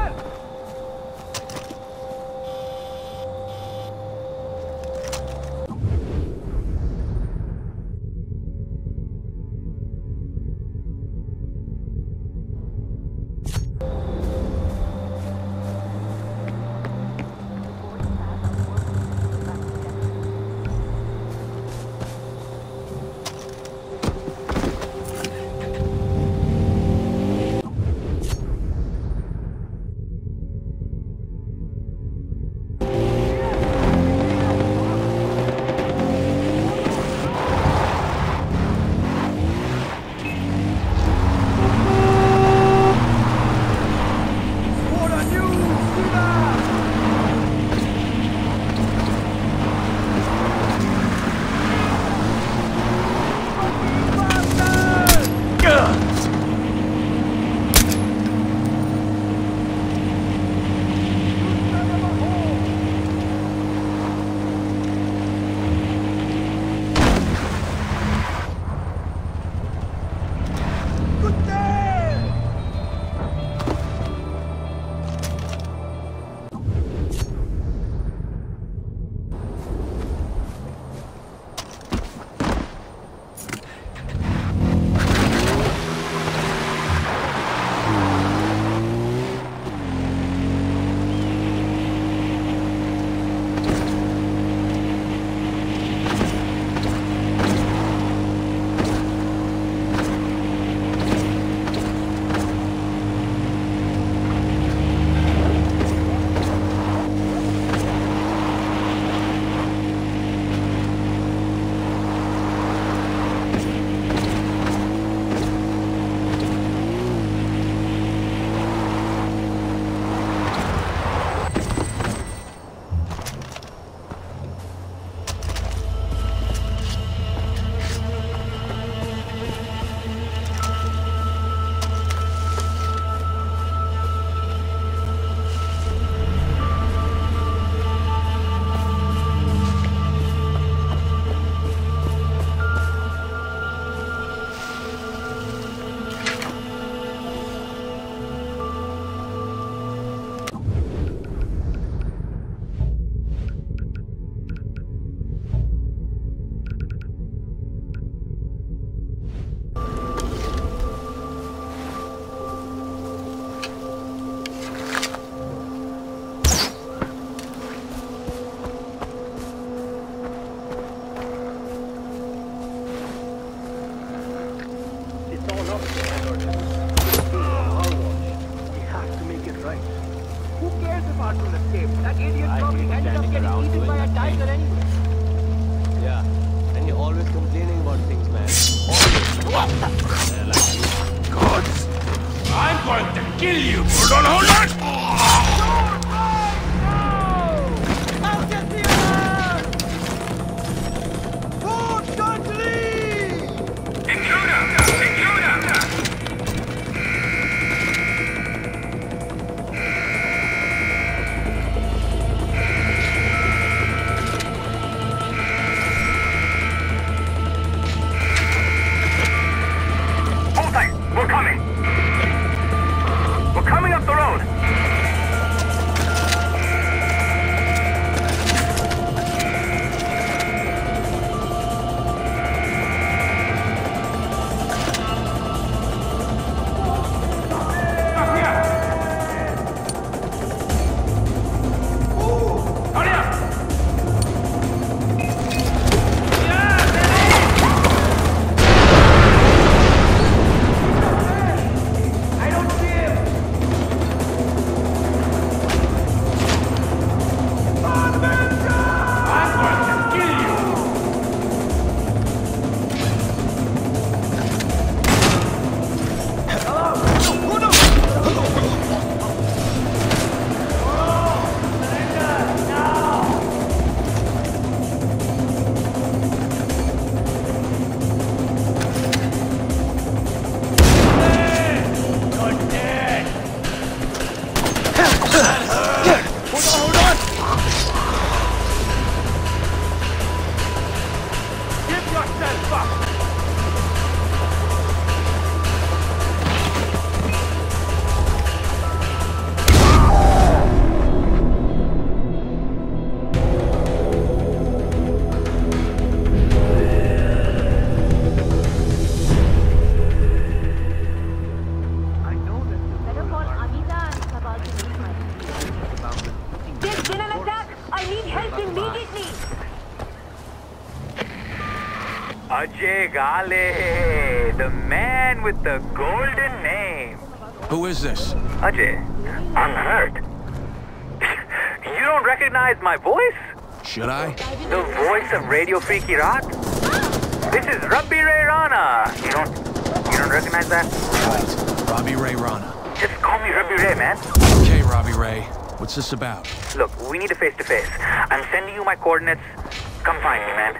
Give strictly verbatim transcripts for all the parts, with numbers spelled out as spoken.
We're coming up the road. immediately. Ajay Ghale, the man with the golden name. Who is this? Ajay, I'm hurt. You don't recognize my voice? Should I? The voice of Radio Free Kirat? This is Ravi Ray Rana. You don't, you don't recognize that? Right. Ravi Ray Rana. Just call me Ravi Ray, man. Okay, Ravi Ray. What's this about? Look, we need a face-to-face. I'm sending you my coordinates. Come find me, man.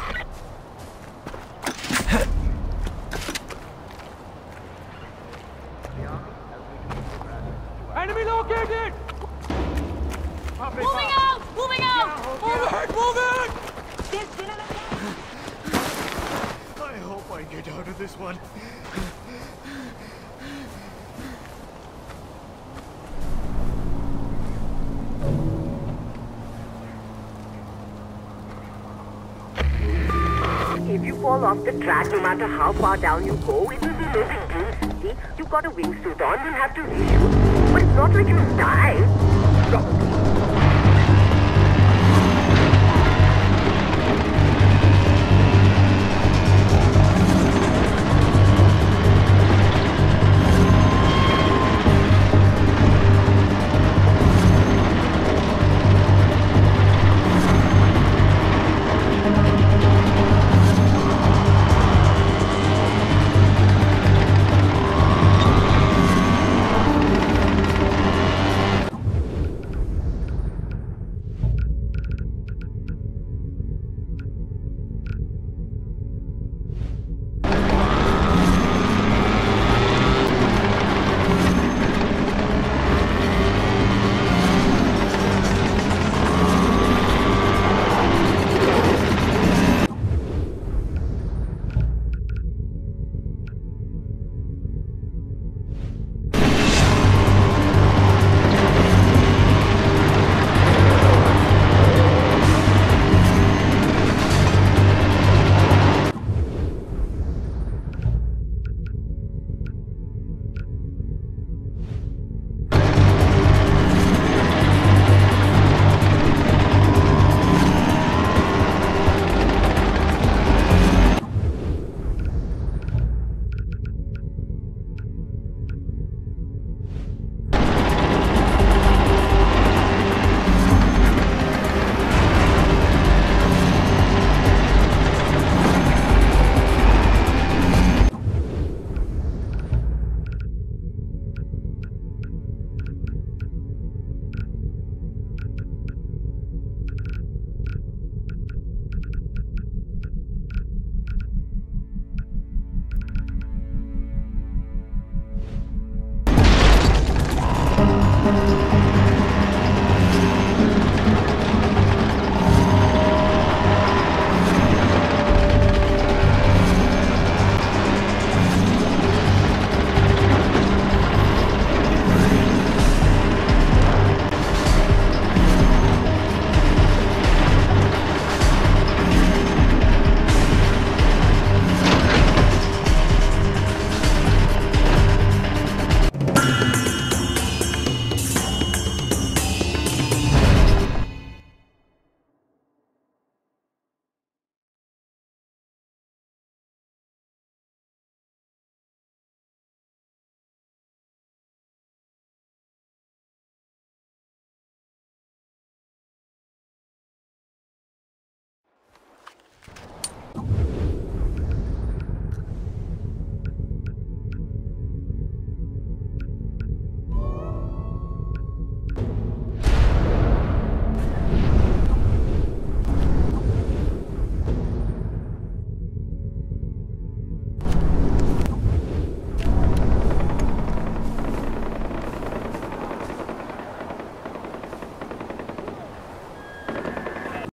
Enemy located! Moving out! Moving out! Move it! Move it! There's been an attack. I hope I get out of this one. If you fall off the track, no matter how far down you go, it will be no big deal. See, you've got a wingsuit on, you'll have to reshoot. But it's not like you'll die. Probably.